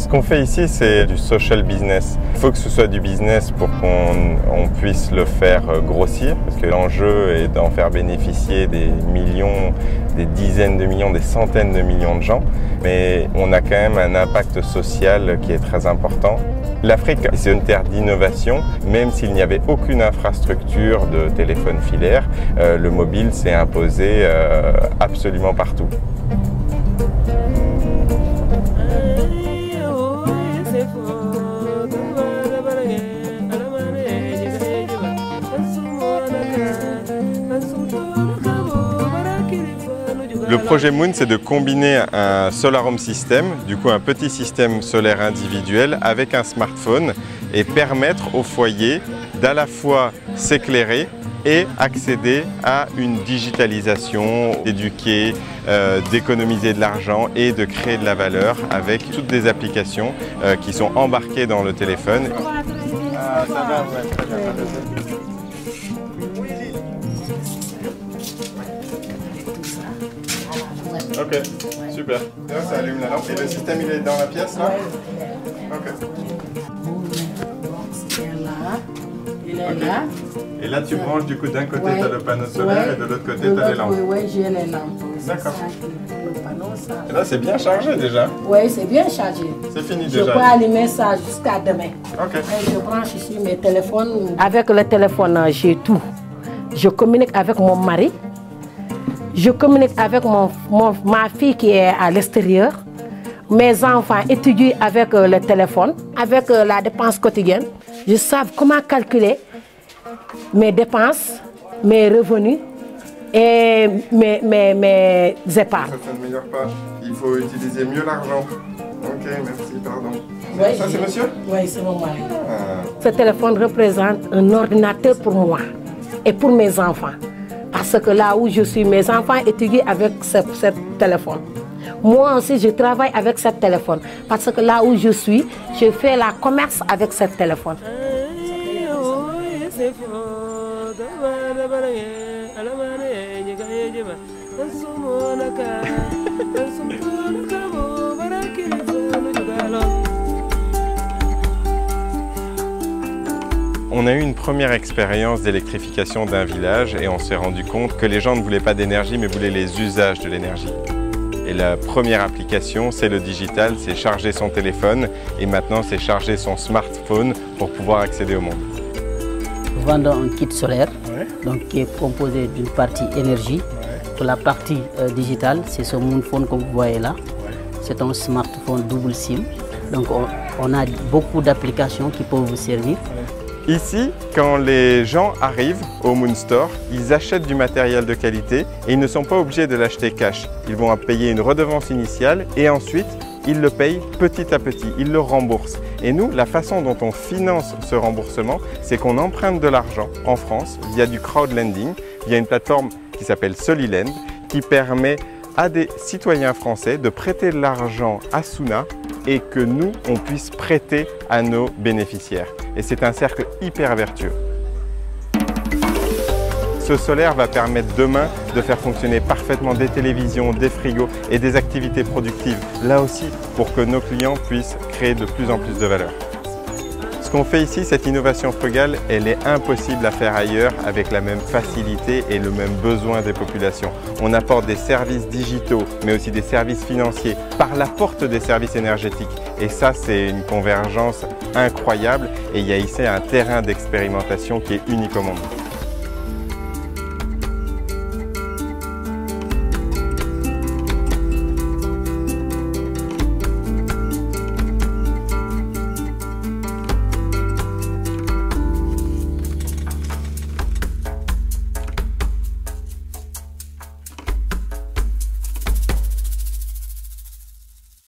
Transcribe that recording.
Ce qu'on fait ici, c'est du social business. Il faut que ce soit du business pour qu'on puisse le faire grossir, parce que l'enjeu est d'en faire bénéficier des millions, des dizaines de millions, des centaines de millions de gens. Mais on a quand même un impact social qui est très important. L'Afrique, c'est une terre d'innovation, même s'il n'y avait aucune infrastructure de téléphone filaire, le mobile s'est imposé absolument partout. Le projet Moon, c'est de combiner un Solar Home System, du coup un petit système solaire individuel avec un smartphone et permettre au foyer d'à la fois s'éclairer et accéder à une digitalisation, d'éduquer, d'économiser de l'argent et de créer de la valeur avec toutes des applications qui sont embarquées dans le téléphone. Ah, ça va, ouais, très bien. Ok, super. Là, ça allume la lampe. Et le système, il est dans la pièce, là? Ok. Il est là. Et là, tu branches du coup d'un côté, tu as le panneau solaire et de l'autre côté, tu as les lampes. Oui, j'ai les lampes. D'accord. Et là, c'est bien chargé déjà. Oui, c'est bien chargé. C'est fini Je déjà. peux allumer ça jusqu'à demain. Ok. Et je branche ici mes téléphones. Avec le téléphone, j'ai tout. Je communique avec mon mari. Je communique avec ma fille qui est à l'extérieur. Mes enfants étudient avec le téléphone, avec la dépense quotidienne. Je sais comment calculer mes dépenses, mes revenus et mes épargnes. Ça ne s'améliore pas. Il faut utiliser mieux l'argent. Ok, merci, pardon. Oui, ça, c'est monsieur? Oui, c'est mon mari. Ah. Ce téléphone représente un ordinateur pour moi et pour mes enfants. Parce que là où je suis, mes enfants étudient avec ce téléphone. Moi aussi, je travaille avec ce téléphone. Parce que là où je suis, je fais la commerce avec ce téléphone. On a eu une première expérience d'électrification d'un village et on s'est rendu compte que les gens ne voulaient pas d'énergie mais voulaient les usages de l'énergie. Et la première application, c'est le digital, c'est charger son téléphone et maintenant c'est charger son smartphone pour pouvoir accéder au monde. Nous vendons un kit solaire donc, qui est composé d'une partie énergie. Pour la partie digitale, c'est ce Moonphone que vous voyez là. C'est un smartphone double SIM. Donc on a beaucoup d'applications qui peuvent vous servir. Ici, quand les gens arrivent au Moon Store, ils achètent du matériel de qualité et ils ne sont pas obligés de l'acheter cash. Ils vont payer une redevance initiale et ensuite, ils le payent petit à petit, ils le remboursent. Et nous, la façon dont on finance ce remboursement, c'est qu'on emprunte de l'argent en France via du crowdlending, via une plateforme qui s'appelle Solilend, qui permet à des citoyens français de prêter de l'argent à Suna et que nous, on puisse prêter à nos bénéficiaires. Et c'est un cercle hyper vertueux. Ce solaire va permettre demain de faire fonctionner parfaitement des télévisions, des frigos et des activités productives, là aussi pour que nos clients puissent créer de plus en plus de valeur. Ce qu'on fait ici, cette innovation frugale, elle est impossible à faire ailleurs avec la même facilité et le même besoin des populations. On apporte des services digitaux, mais aussi des services financiers par la porte des services énergétiques. Et ça, c'est une convergence incroyable et il y a ici un terrain d'expérimentation qui est unique au monde.